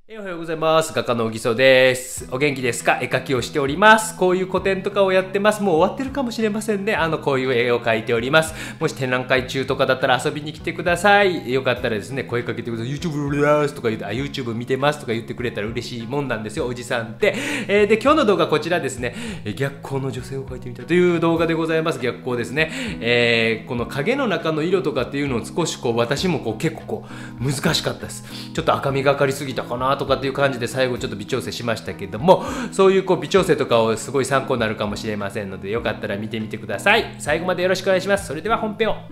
おはようございます。画家の小木曽です。お元気ですか？絵描きをしております。こういう個展とかをやってます。もう終わってるかもしれませんね。こういう絵を描いております。もし展覧会中とかだったら遊びに来てください。よかったらですね、声かけてください。YouTube 見ますとか言って、YouTube 見てますとか言ってくれたら嬉しいもんなんですよ、おじさんって。で、今日の動画こちらですね、逆光の女性を描いてみたという動画でございます。逆光ですね。この影の中の色とかっていうのを少し私も結構難しかったです。ちょっと赤みがかりすぎたかなとかっていう感じで最後ちょっと微調整しましたけども、そういう微調整とかをすごい参考になるかもしれませんので、よかったら見てみてください。最後までよろしくお願いします。それでは本編を。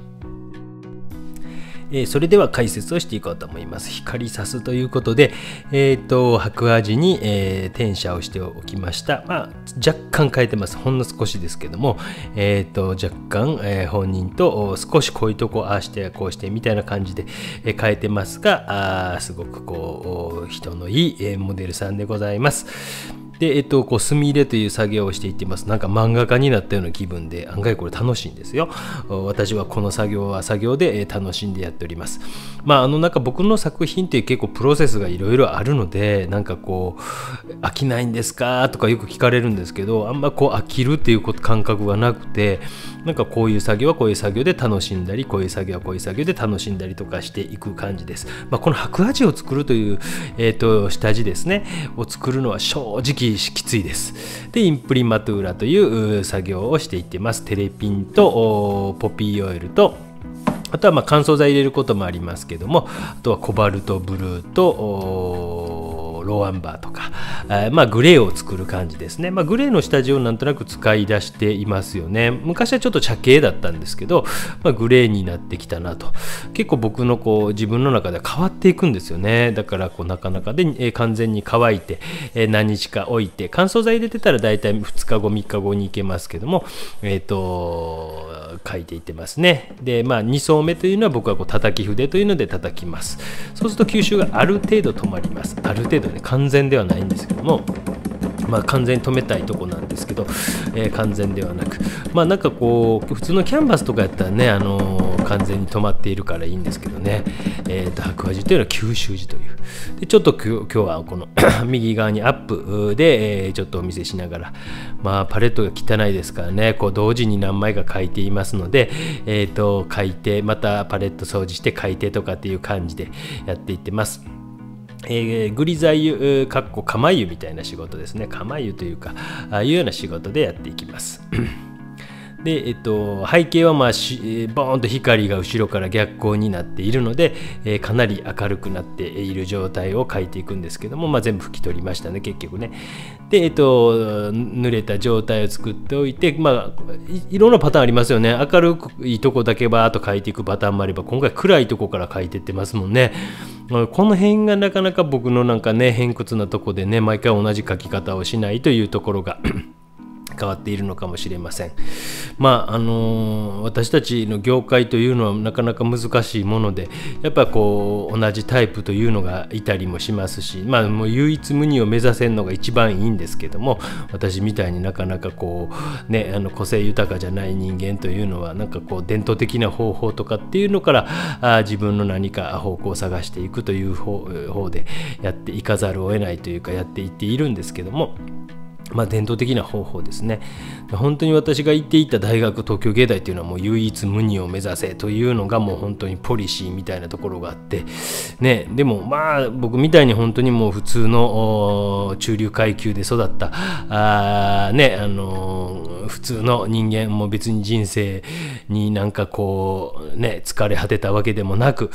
それでは解説をしていこうと思います。光さすということで、白亜地に、転写をしておきました。若干変えてます。ほんの少しですけども、若干、本人と少しこういうとこああしてこうしてみたいな感じで、変えてますが、すごく人のいい、モデルさんでございます。で、墨入れという作業をしていってます。なんか漫画家になったような気分で、案外これ楽しいんですよ。私はこの作業は作業で楽しんでやっております。なんか僕の作品って結構プロセスがいろいろあるので、なんか飽きないんですかとかよく聞かれるんですけど、あんま飽きるっていう感覚がなくて、なんかこういう作業はこういう作業で楽しんだり、こういう作業はこういう作業で楽しんだりとかしていく感じです。この白亜地を作るという、下地ですね、を作るのは正直きついです。で、インプリマトゥーラという作業をしていってます。テレピンとポピーオイルと、あとは乾燥剤入れることもありますけども、あとはコバルトブルーとローアンバーとか、グレーを作る感じですね。グレーの下地をなんとなく使い出していますよね。昔はちょっと茶系だったんですけど、グレーになってきたなと。結構僕の自分の中では変わっていくんですよね。だからなかなかで、完全に乾いて、何日か置いて、乾燥剤入れてたらだいたい2日後3日後にいけますけども、書いていってますね。で、2層目というのは僕は叩き筆というので叩きます。そうすると吸収がある程度止まります。ある程度ね、完全ではないんですけども、完全に止めたいとこなんですけど、完全ではなく、なんか普通のキャンバスとかやったらね、完全に止まっているからいいんですけどね、白亜地というのは吸収地という。で、ちょっと今日はこの右側にアップで、ちょっとお見せしながら、パレットが汚いですからね、同時に何枚か描いていますので、描いてまたパレット掃除して描いてとかっていう感じでやっていってます。グリザイ油釜油みたいな仕事ですね。釜油というか、ああいうような仕事でやっていきます。で、背景はボーンと光が後ろから逆光になっているので、かなり明るくなっている状態を描いていくんですけども、全部拭き取りましたね、結局ね。で、濡れた状態を作っておいて、いろんなパターンありますよね。明るいとこだけバーッと描いていくパターンもあれば、今回暗いとこから描いていってますもんね。この辺がなかなか僕のなんかね、偏屈なとこでね、毎回同じ描き方をしないというところが変わっているのかもしれません。私たちの業界というのはなかなか難しいもので、やっぱ同じタイプというのがいたりもしますし、もう唯一無二を目指せるのが一番いいんですけども、私みたいになかなか個性豊かじゃない人間というのは、なんか伝統的な方法とかっていうのから自分の何か方向を探していくという方でやっていかざるを得ないというか、やっていっているんですけども、伝統的な方法ですね。本当に私が行っていた大学、東京芸大というのはもう唯一無二を目指せというのがもう本当にポリシーみたいなところがあってね。でも僕みたいに本当にもう普通の中流階級で育った普通の人間も別に人生になんか疲れ果てたわけでもなく、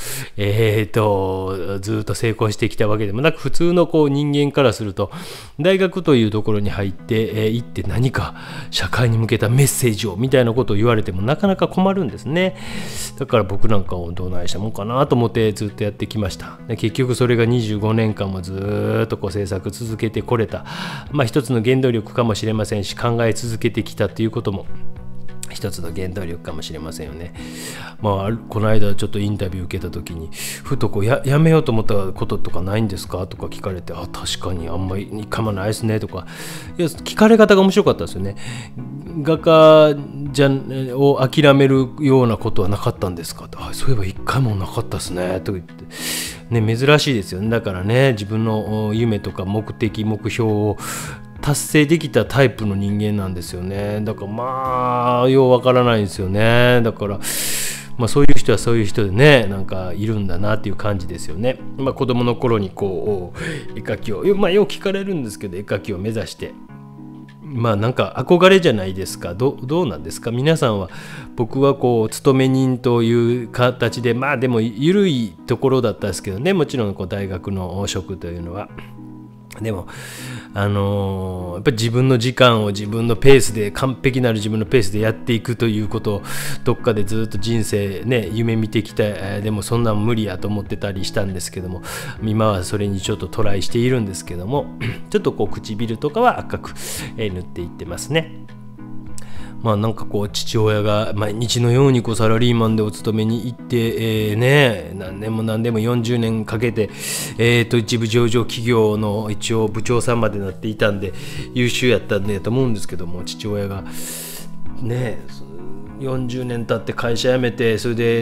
ずっと成功してきたわけでもなく、普通の人間からすると大学というところに入っていって何か社会に向けたメッセージをみたいなことを言われてもなかなか困るんですね。だから僕なんかをどないしたもんかなと思ってずっとやってきました。結局それが25年間もずっと制作続けてこれた、一つの原動力かもしれませんし、考え続けてきたということも一つの原動力かもしれませんよね。この間ちょっとインタビュー受けた時にふとやめようと思ったこととかないんですかとか聞かれて、確かにあんまり構わないですねとか、聞かれ方が面白かったですよね。画家を諦めるようなことはなかったんですかと。そういえば一回もなかったですねと言って、 ね、珍しいですよね。だからね、自分の夢とか目的目標を達成できたタイプの人間なんですよね。だからまあようわからないんですよね。だからそういう人はそういう人でね、なんかいるんだなっていう感じですよね。子供の頃にこう絵描きをよう聞かれるんですけど、絵描きを目指してなんか憧れじゃないですか。どうなんですか皆さんは。僕はこう勤め人という形ででも緩いところだったんですけどね、もちろんこう大学の職というのは。でもやっぱり自分の時間を自分のペースで、完璧なる自分のペースでやっていくということをどっかでずっと人生ね夢見てきた、でもそんなん無理やと思ってたりしたんですけども、今はそれにちょっとトライしているんですけどもちょっとこう唇とかは赤く塗っていってますね。なんかこう父親が毎日のようにこうサラリーマンでお勤めに行って、何年も40年かけて、一部上場企業の一応部長さんまでなっていたんで優秀やったんだと思うんですけども、父親がね40年経って会社辞めて、それで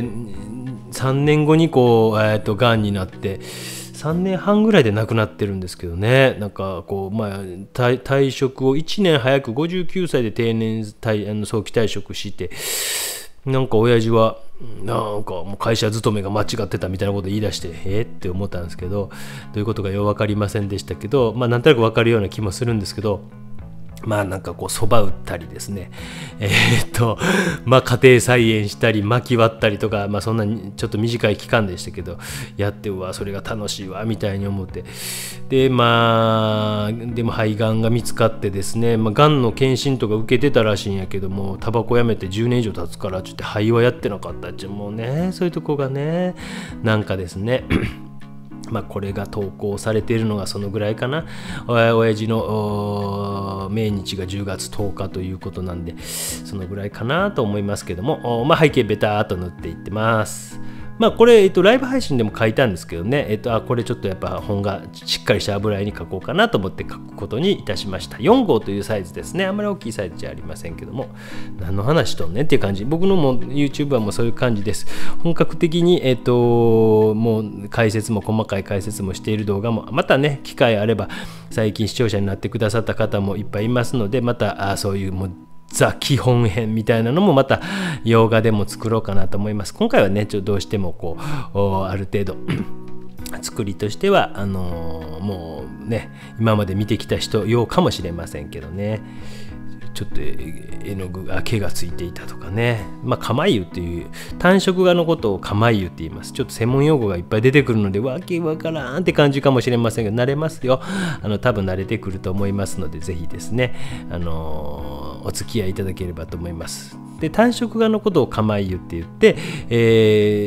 3年後にこうがんになって3年半ぐらいで亡くなってるんですけどね。なんかこう退職を1年早く59歳で定年早期退職して、なんか親父はなんかもう会社勤めが間違ってたみたいなこと言い出してって思ったんですけど、どういうことかよく分かりませんでしたけど、なんとなく分かるような気もするんですけど、なんかこうそば打ったりですね、家庭菜園したり薪割ったりとか、そんなにちょっと短い期間でしたけどやってそれが楽しいわみたいに思って、ででも肺がんが見つかってですね、がんの検診とか受けてたらしいんやけども、タバコやめて10年以上経つからちょっと肺はやってなかったっちゅう、もうねそういうとこがねなんかですねこれが投稿されているのがそのぐらいかな。親父の命日が10月10日ということなんで、そのぐらいかなと思いますけども、背景ベターっと塗っていってます。これ、ライブ配信でも書いたんですけどね、これちょっとやっぱ本がしっかりした油絵に書こうかなと思って書くことにいたしました。4号というサイズですね。あんまり大きいサイズじゃありませんけども、何の話とんねんっていう感じ。僕のも YouTube はもうそういう感じです。本格的に、もう解説も細かい解説もしている動画も、またね、機会あれば、最近視聴者になってくださった方もいっぱいいますので、またそういうもうザ基本編みたいなのもまた洋画でも作ろうかなと思います。今回はねどうしてもこうある程度作りとしてはもうね今まで見てきた人用かもしれませんけどね、ちょっと絵の具が毛がついていたとかね、釜湯っていう単色画のことを釜湯って言います。ちょっと専門用語がいっぱい出てくるのでわけわからんって感じかもしれませんが、慣れますよ。多分慣れてくると思いますので、ぜひですねお付き合いいただければと思います。で単色画のことを釜湯って言って、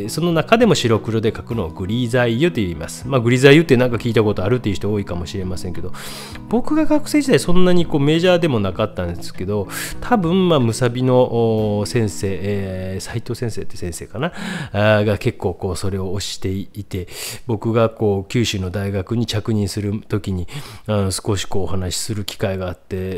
その中でも白黒で描くのをグリーザイユと言います。グリーザイユってなんか聞いたことあるっていう人多いかもしれませんけど、僕が学生時代そんなにこうメジャーでもなかったんですけど、多分ムサビの先生、斉藤先生って先生かなが結構こうそれを推していて、僕がこう九州の大学に着任する時に少しこうお話しする機会があって、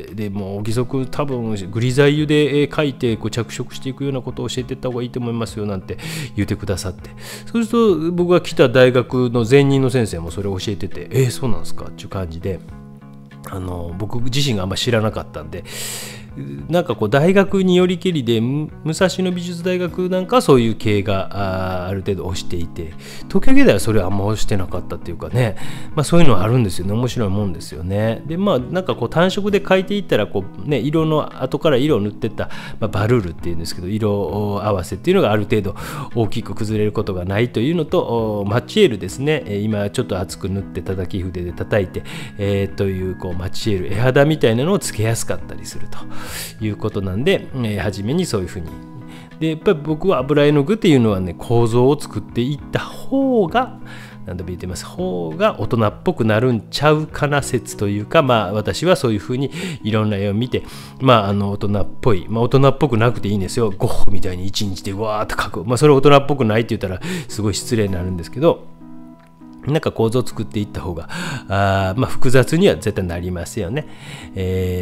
でもう義足多分グリザイユで描いてこう着色していくようなことを教えていった方がいいと思いますよなんて言ってくださって、そうすると僕が来た大学の前任の先生もそれを教えてて、そうなんですかっていう感じで、僕自身があんまり知らなかったんで、なんかこう大学によりけりで武蔵野美術大学なんかはそういう系がある程度推していて、東京芸大はそれはあんま推してなかったっていうかね、そういうのはあるんですよね。面白いもんですよね。でなんかこう単色で描いていったらこう、ね、色の後から色を塗っていった、バルールっていうんですけど、色合わせっていうのがある程度大きく崩れることがないというのと、マチエールですね、今ちょっと厚く塗って叩き筆で叩いて、というこうマチエール絵肌みたいなのをつけやすかったりするということなんで、初めにそういうふうにで、やっぱり僕は油絵の具っていうのはね、構造を作っていった方が何度も言ってます方が大人っぽくなるんちゃうかな説というか、私はそういうふうにいろんな絵を見て、大人っぽい、大人っぽくなくていいんですよ。ゴッホみたいに一日でわーっと描く、それ大人っぽくないって言ったらすごい失礼になるんですけど、なんか構造を作っていった方が複雑には絶対なりますよね。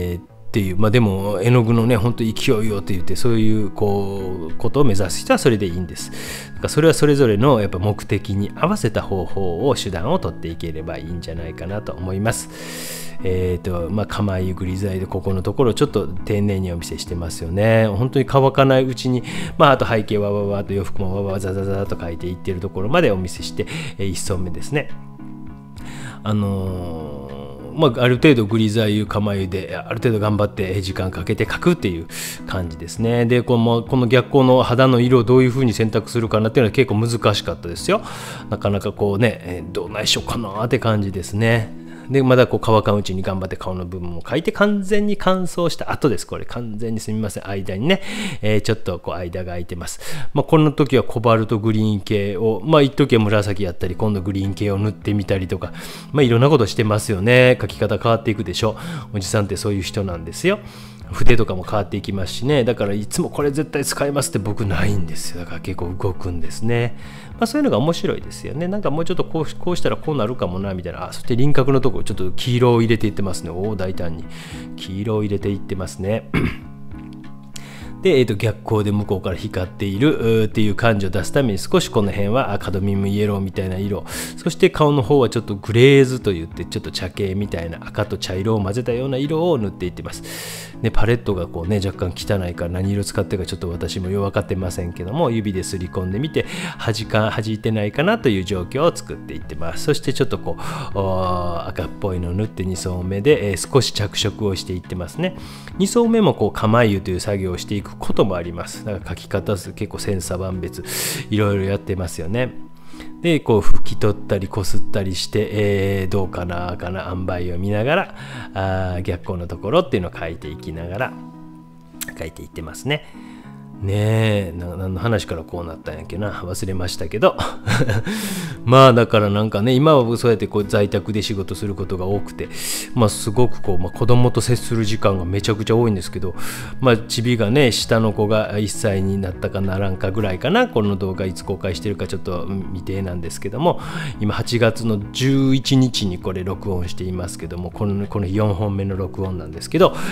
っていう、でも絵の具のね本当勢いよって言ってそういうことを目指す人はそれでいいんです。だからそれはそれぞれのやっぱ目的に合わせた方法を手段を取っていければいいんじゃないかなと思います。釜湯グリ剤でここのところちょっと丁寧にお見せしてますよね。本当に乾かないうちに、あと背景はわわと洋服もわわザザザと描いていってるところまでお見せして、1層目ですね。ある程度グリ剤釜湯である程度頑張って時間かけて描くっていう感じですね。でこの逆光の肌の色をどういう風に選択するかなっていうのは結構難しかったですよ。なかなかどないしようかなって感じですね。でまだ乾かんうちに頑張って顔の部分を描いて完全に乾燥した後です。これ完全にすみません、間にね、ちょっと間が空いてます。この時はコバルトグリーン系を一時は紫やったり今度グリーン系を塗ってみたりとかいろんなことしてますよね。描き方変わっていくでしょ。おじさんってそういう人なんですよ。筆とかも変わっていきますしね。だからいつもこれ絶対使いますって僕ないんですよ。だから結構動くんですね。そういうのが面白いですよね。なんかもうちょっとこうしたらこうなるかもなみたいな。そして輪郭のところちょっと黄色を入れていってますね。大胆に黄色を入れていってますね。で、逆光で向こうから光っているっていう感じを出すために少しこの辺はカドミウムイエローみたいな色、そして顔の方はちょっとグレーズといってちょっと茶系みたいな赤と茶色を混ぜたような色を塗っていってます。でパレットが若干汚いから何色使ってるかちょっと私もよく分かってませんけども、指ですり込んでみて弾いてないかなという状況を作っていってます。そしてちょっと赤っぽいのを塗って2層目で、少し着色をしていってますね。2層目も釜湯という作業をしていくこともあります。だから描き方結構千差万別いろいろやってますよね。で拭き取ったりこすったりして、どうかな塩梅を見ながら逆光のところっていうのを描いていきながら描いていってますね。ねえ何の話からこうなったんやっけな、忘れましたけどだからなんかね、今はそうやって在宅で仕事することが多くてすごく子供と接する時間がめちゃくちゃ多いんですけど、チビがね下の子が1歳になったかならんかぐらいかな。この動画いつ公開してるかちょっと未定なんですけども、今8月の11日にこれ録音していますけども、この4本目の録音なんですけど、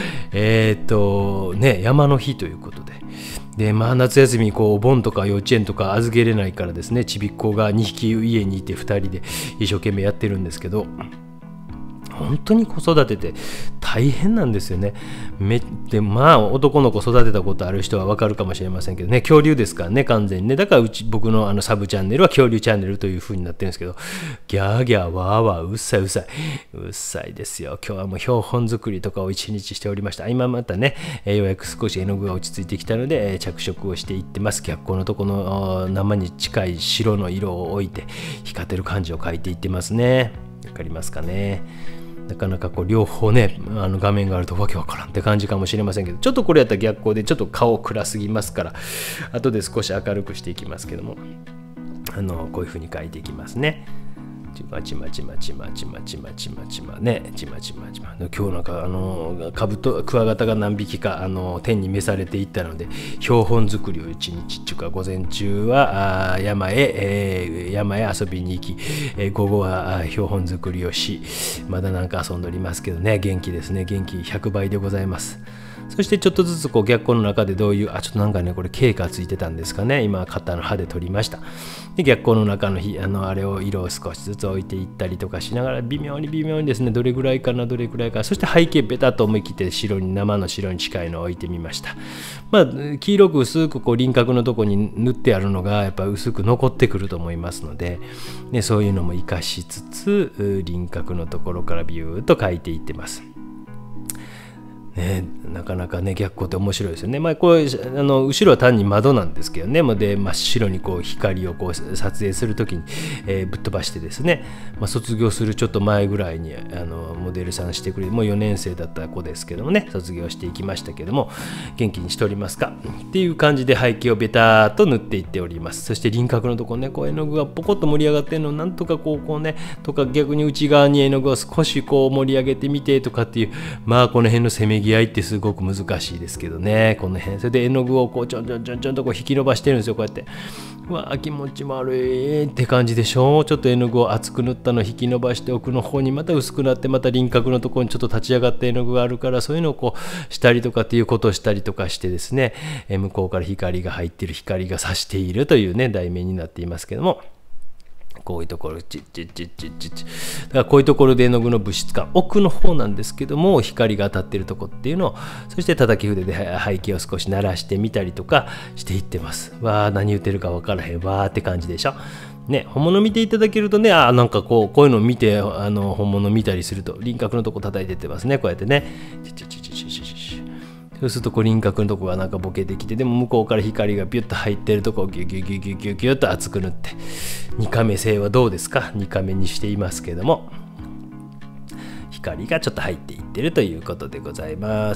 山の日ということで夏休みにお盆とか幼稚園とか預けれないからですね、ちびっ子が2匹家にいて2人で一生懸命やってるんですけど、本当に子育てって大変なんですよね。で男の子育てたことある人は分かるかもしれませんけどね、恐竜ですからね完全にね。だから僕のサブチャンネルは恐竜チャンネルという風になってるんですけど、ギャーギャーワーワーうっさいですよ。今日はもう標本作りとかを一日しておりました。今またねようやく少し絵の具が落ち着いてきたので着色をしていってます。逆光のとこの生に近い白の色を置いて光ってる感じを描いていってますね。わかりますかね。なかなか両方ね画面があるとわけわからんって感じかもしれませんけど、ちょっとこれやったら逆光でちょっと顔暗すぎますから、後で少し明るくしていきますけども、こういう風に描いていきますね。ちまちまちまちまちまちまちまちまねちまちまちま。今日なんかクワガタが何匹か天に召されていったので、標本作りを一日っていうか午前中は山へ遊びに行き、午後は標本作りをし、まだなんか遊んでおりますけどね、元気ですね。元気100倍でございます。そしてちょっとずつ逆光の中でどういうちょっとなんかねこれ毛がついてたんですかね。今型の刃で取りました。で逆光の中のあれを色を少しずつ置いていったりとかしながら微妙にですね、どれぐらいかな。そして背景ベタっと思い切って生の白に近いのを置いてみました。黄色く薄く輪郭のとこに塗ってあるのがやっぱ薄く残ってくると思いますので、そういうのも活かしつつ輪郭のところからビューッと描いていってます。なかなかね逆光って面白いですよね。これ後ろは単に窓なんですけどね、で真っ白に光を撮影するときに、ぶっ飛ばしてですね、卒業するちょっと前ぐらいにモデルさんしてくれて、もう4年生だった子ですけどもね、卒業していきましたけども、元気にしておりますかっていう感じで背景をベターっと塗っていっております。そして輪郭のところね、絵の具がポコッと盛り上がってるのをなんとかとか逆に内側に絵の具を少し盛り上げてみてとかっていう、この辺のせめぎぎ合いってすごく難しいですけどね、この辺。それで絵の具をこうちょんちょんちょんちょんとこう引き伸ばしてるんですよ、こうやって。うわー気持ち悪いって感じでしょ。ちょっと絵の具を厚く塗ったのを引き伸ばして奥の方にまた薄くなって、また輪郭のところにちょっと立ち上がった絵の具があるから、そういうのをこうしたりとかっていうことをしたりとかしてですね、向こうから光が入っている、光が差しているというね題名になっていますけども、こういうところだからこういうところで絵の具の物質感、奥の方なんですけども、光が当たっているところっていうのを、そして叩き筆で背景を少し鳴らしてみたりとかしていってます。わあ何言ってるか分からへんわーって感じでしょ。ね、本物見ていただけるとね、なんかこういうのを見て本物見たりすると輪郭のとこ叩いてってますね、こうやってね。そうするとこう輪郭のとこがなんかボケてきて、でも向こうから光がビュッと入ってるとこをギュギュギュギュギュギュッと厚く塗って、2カメ性はどうですか。2カメにしていますけども、光がちょっと入っていってるということでございます。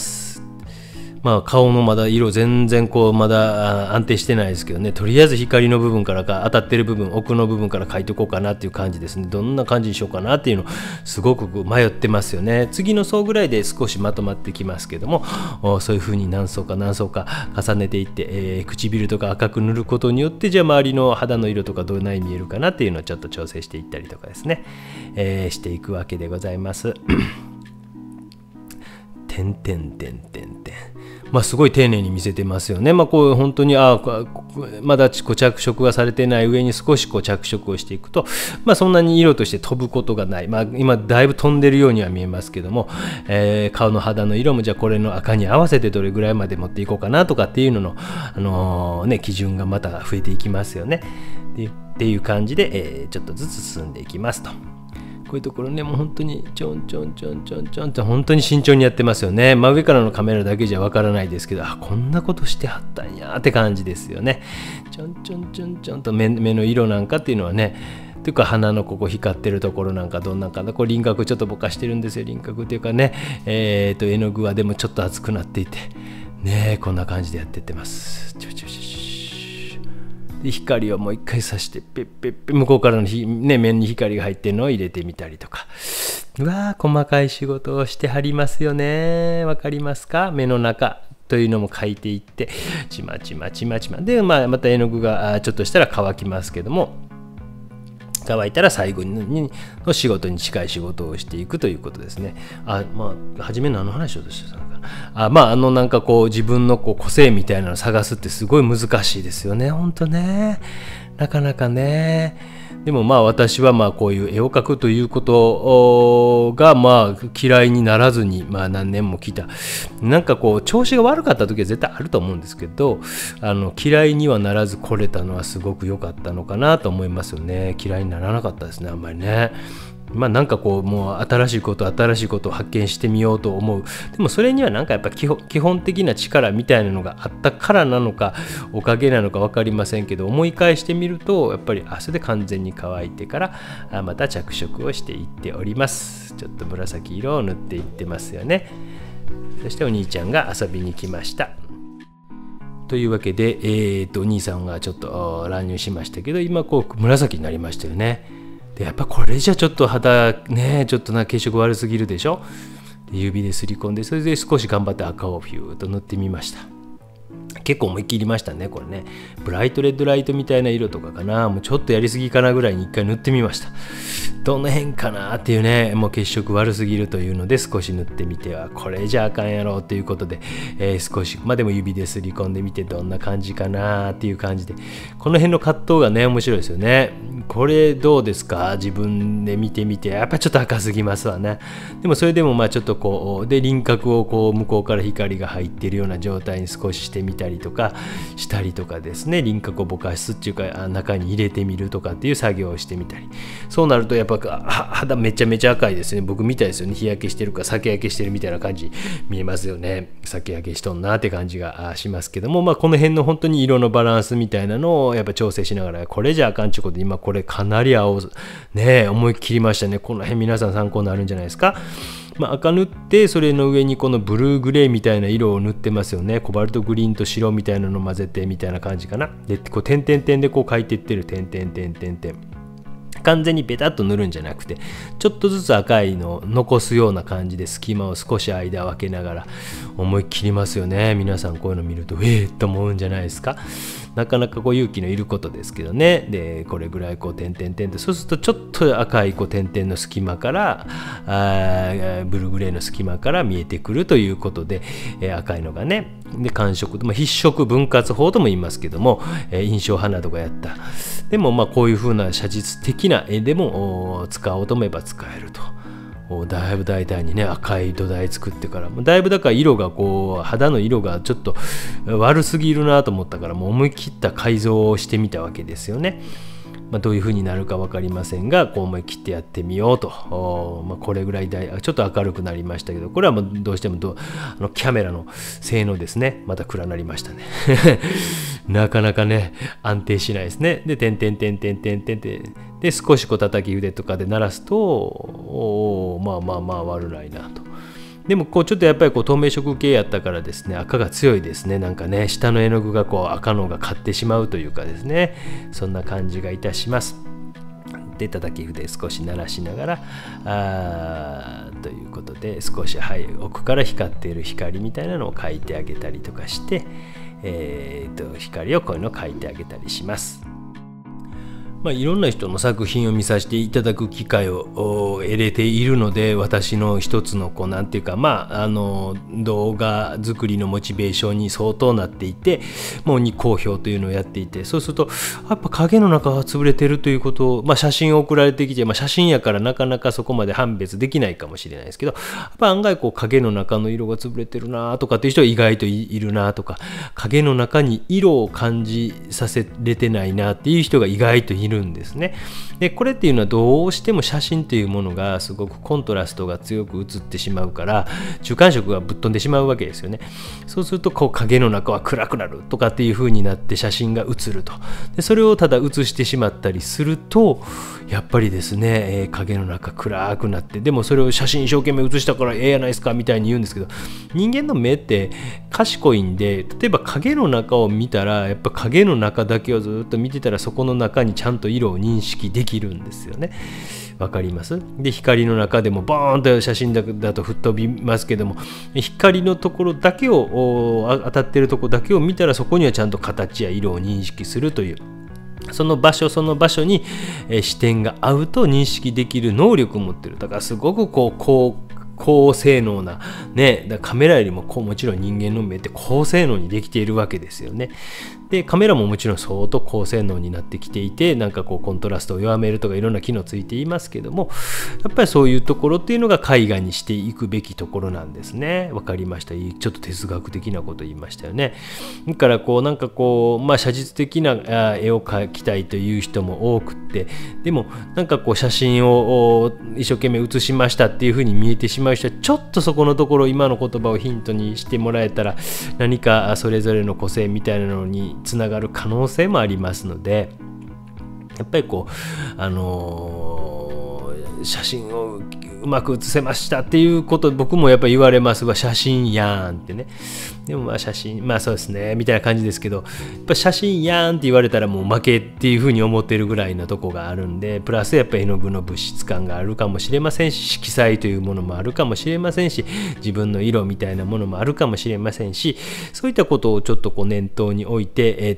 まあ顔のまだ色全然こうまだ安定してないですけどね、とりあえず光の部分からか当たってる部分、奥の部分から描いておこうかなっていう感じですね。どんな感じにしようかなっていうのすごく迷ってますよね。次の層ぐらいで少しまとまってきますけども、そういう風に何層か何層か重ねていって、唇とか赤く塗ることによって、じゃあ周りの肌の色とかどんなに見えるかなっていうのをちょっと調整していったりとかですね、していくわけでございます。てんてんてんてんてん。まあすごい丁寧に見せてますよね。まあこう本当にまだ着色がされてない上に少し着色をしていくと、まあそんなに色として飛ぶことがない。まあ今だいぶ飛んでるようには見えますけども、顔の肌の色もじゃあこれの赤に合わせてどれぐらいまで持っていこうかなとかっていうのの基準がまた増えていきますよね。っていう感じで、ちょっとずつ進んでいきますと。こういうところね、もう本当にちょんちょんちょんちょんちょんって本当に慎重にやってますよね。真上からのカメラだけじゃわからないですけど、こんなことしてはったんやって感じですよね。ちょんちょんちょんちょんと目の色なんかっていうのはね、というか鼻のここ光ってるところなんかどんなんかな、こう輪郭ちょっとぼかしてるんですよ。輪郭っていうかね、絵の具はでもちょっと厚くなっていてね、こんな感じでやってってます。で光をもう一回さしてペッペッペッ、向こうからの面に光が入ってるのを入れてみたりとか、うわー細かい仕事をしてはりますよね。わかりますか。目の中というのも描いていって、ちまちまちまちまで、また絵の具がちょっとしたら乾きますけども、乾いたら最後の仕事に近い仕事をしていくということですね。初め何の話をしたのかな。なんかこう自分の個性みたいなのを探すってすごい難しいですよね。ほんとね。なかなかね。でも私はこういう絵を描くということが嫌いにならずに何年も来た。なんかこう調子が悪かった時は絶対あると思うんですけど、嫌いにはならず来れたのはすごく良かったのかなと思いますよね。嫌いにならなかったですね、あんまりね。なんかこうもう新しいことを発見してみようと思う。でもそれにはなんかやっぱ基本的な力みたいなのがあったからなのかおかげなのか分かりませんけど、思い返してみるとやっぱりそれで完全に乾いてからまた着色をしていっております。ちょっと紫色を塗っていってますよね。そしてお兄ちゃんが遊びに来ました。というわけで、お兄さんがちょっと乱入しましたけど、今こう紫になりましたよね。でやっぱこれじゃちょっと肌ね、ちょっと血色悪すぎるでしょ。で指ですり込んで、それで少し頑張って赤をフューッと塗ってみました。結構思い切りましたね、これね。ブライトレッドライトみたいな色とかかな、もうちょっとやりすぎかなぐらいに一回塗ってみました。どの辺かなっていうね、もう血色悪すぎるというので少し塗ってみてはこれじゃあかんやろうということで、少しでも指ですり込んでみてどんな感じかなっていう感じで、この辺の葛藤がね面白いですよね。これどうですか、自分で見てみてやっぱちょっと赤すぎますわね。でもそれでもちょっとこうで輪郭をこう向こうから光が入っているような状態に少ししてみたりとかですね、輪郭をぼかすっていうか中に入れてみるとかっていう作業をしてみたり、そうなるとやっぱ肌めちゃめちゃ赤いですね。僕みたいですよね。日焼けしてるか酒焼けしてるみたいな感じ見えますよね。酒焼けしとんなって感じがしますけども、この辺の本当に色のバランスみたいなのをやっぱ調整しながら、これじゃあかんちゅうことで今これかなり青ね思い切りましたね。この辺皆さん参考になるんじゃないですか。赤塗ってそれの上にこのブルーグレーみたいな色を塗ってますよね。コバルトグリーンと白みたいなのを混ぜてみたいな感じかな。でこう点々点でこう描いていってる点々点々点完全にベタっと塗るんじゃなくて、ちょっとずつ赤いのを残すような感じで隙間を少し間を空けながら思いっきりますよね。皆さんこういうの見るとと思うんじゃないですか。なかなか勇気のいることですけどね。でこれぐらい点々点と、そうするとちょっと赤い点々の隙間からブルーグレーの隙間から見えてくるということで、赤いのがね、で寒色、筆色分割法とも言いますけども、印象派などがやった。でもこういう風な写実的な絵でも使おうと思えば使えると。だいぶ大胆にね、赤い土台作ってから、だいぶだから色が肌の色がちょっと悪すぎるなと思ったから、もう思い切った改造をしてみたわけですよね。どういう風になるか分かりませんが、思い切ってやってみようと。これぐらいちょっと明るくなりましたけど、これはどうしてもキャメラの性能ですね。また暗なりましたね。なかなかね、安定しないですね。で、点々点々点々点々で、少し叩き筆とかで鳴らすと、悪ないなと。でもちょっとやっぱり透明色系やったからですね、赤が強いですね。なんかね、下の絵の具が赤のが勝ってしまうというかですね、そんな感じがいたします。で、叩き筆少し鳴らしながらということで、少し奥から光っている光みたいなのを描いてあげたりとかして、光をこういうのを描いてあげたりします。いろんな人の作品を見させていただく機会を得れているので、私の一つのなんていうか、動画作りのモチベーションに相当なっていて、もうに好評というのをやっていて、そうするとやっぱ影の中が潰れてるということを、写真を送られてきて、写真やからなかなかそこまで判別できないかもしれないですけど、やっぱ案外影の中の色が潰れてるなとかっていう人は意外といるなとか、影の中に色を感じさせれてないなっていう人が意外といるんですね。でこれっていうのはどうしても写真というものがすごくコントラストが強く写ってしまうから、中間色がぶっ飛んでしまうわけですよね。そうすると影の中は暗くなるとかっていう風になって写真が写ると。でそれをただ写してしまったりすると、やっぱりですね、影の中暗くなって、でもそれを写真一生懸命写したからやないですかみたいに言うんですけど、人間の目って賢いんで、例えば影の中を見たら、やっぱ影の中だけをずっと見てたら、そこの中にちゃんと色を認識できるんですよね。わかります？で光の中でもボーンと写真だと吹っ飛びますけども、光のところだけを当たってるところだけを見たら、そこにはちゃんと形や色を認識するという、その場所その場所に視点が合うと認識できる能力を持ってる。だからすごく高性能なね、だカメラよりももちろん人間の目って高性能にできているわけですよね。でカメラももちろん相当高性能になってきていて、なんかコントラストを弱めるとかいろんな機能ついていますけども、やっぱりそういうところっていうのが絵画にしていくべきところなんですね。わかりました。ちょっと哲学的なこと言いましたよね。だからなんか写実的な絵を描きたいという人も多くって、でもなんか写真を一生懸命写しましたっていう風に見えてしまう人は、ちょっとそこのところ今の言葉をヒントにしてもらえたら、何かそれぞれの個性みたいなのにつながる可能性もありますので、やっぱり写真をうまく写せましたっていうこと僕もやっぱり言われますわ。写真やんってね。でも写真そうですねみたいな感じですけど、やっぱ写真やんって言われたらもう負けっていうふうに思ってるぐらいのとこがあるんで、プラスやっぱり絵の具の物質感があるかもしれませんし、色彩というものもあるかもしれませんし、自分の色みたいなものもあるかもしれませんし、そういったことをちょっと念頭に置いて、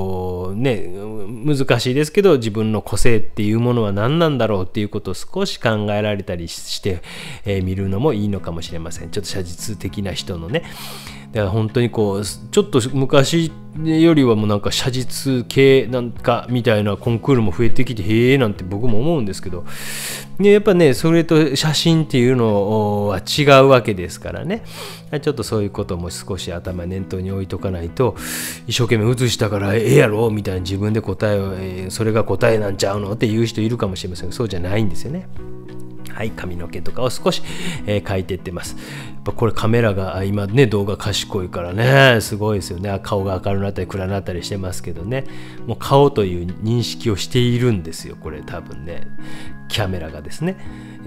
難しいですけど、自分の個性っていうものは何なんだろうっていうことを少し考えられたりして見るのもいいのかもしれません。ちょっと写実的な人のね。だから本当にちょっと昔よりはもうなんか写実系なんかみたいなコンクールも増えてきて、へえなんて僕も思うんですけど、やっぱねそれと写真っていうのは違うわけですからね。ちょっとそういうことも少し頭念頭に置いとかないと、一生懸命写したからええやろみたいな自分で答えを、それが答えなんちゃうのっていう人いるかもしれませんが、そうじゃないんですよね。はい、髪の毛とかを少し、描いていってます。やっぱこれカメラが今ね動画賢いからね、すごいですよね。顔が明るくなったり暗くなったりしてますけどね、もう顔という認識をしているんですよ。これ多分ねキャメラがですね、絶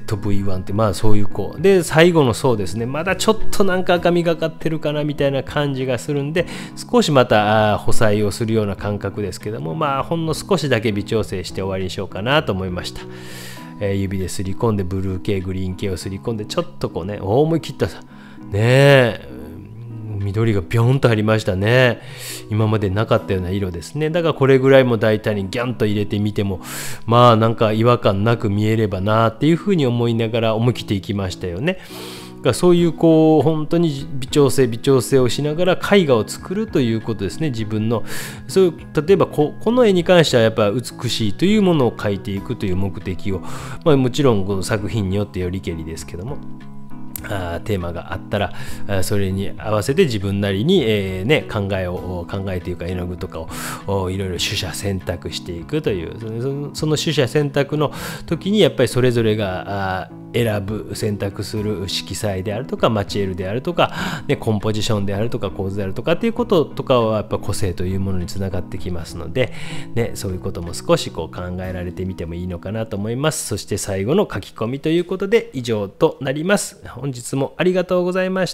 ト V1 ってまあそういう子で、最後の層ですね、まだちょっとなんか赤みがかってるかなみたいな感じがするんで、少しまた補彩をするような感覚ですけども、まあほんの少しだけ微調整して終わりにしようかなと思いました。指ですり込んで、ブルー系グリーン系をすり込んで、ちょっとこうね、思い切ったさね、緑がビョンとありましたね。今までなかったような色ですね。だからこれぐらいも大胆にギャンと入れてみても、まあなんか違和感なく見えればなっていうふうに思いながら思い切っていきましたよね。そういうこう本当に微調整をしながら絵画を作るということですね。自分のそういう、例えばこの絵に関してはやっぱ美しいというものを描いていくという目的を、まあ、もちろんこの作品によってよりけりですけども、テーマがあったらそれに合わせて自分なりに、考えというか絵の具とかをいろいろ取捨選択していくという、その取捨選択の時にやっぱりそれぞれが選択する色彩であるとかマチエールであるとか、コンポジションであるとか構図であるとかっていうこととかはやっぱ個性というものにつながってきますので、そういうことも少しこう考えられてみてもいいのかなと思います。そして最後の書き込みということで以上となります。本日もありがとうございました。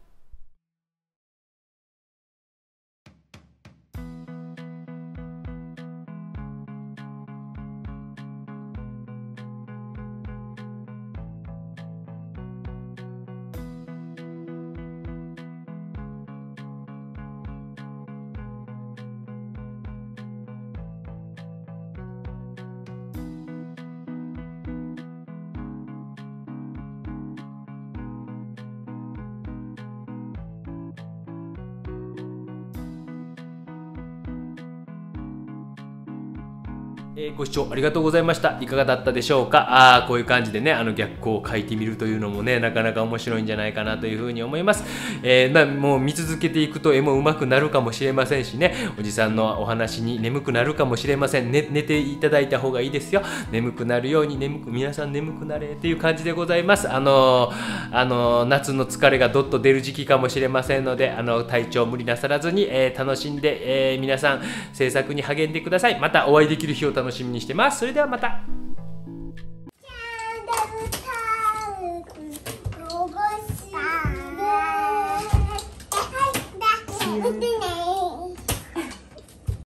ご視聴ありがとうございました。いかがだったでしょうか。こういう感じでね、逆光を描いてみるというのもね、なかなか面白いんじゃないかなというふうに思います。もう見続けていくと絵も上手くなるかもしれませんしね、おじさんのお話に眠くなるかもしれません。寝ていただいた方がいいですよ。眠くなるように皆さん眠くなれという感じでございます。夏の疲れがどっと出る時期かもしれませんので、体調無理なさらずに、楽しんで、皆さん制作に励んでください。またお会いできる日を楽しみにしてます。それではまた。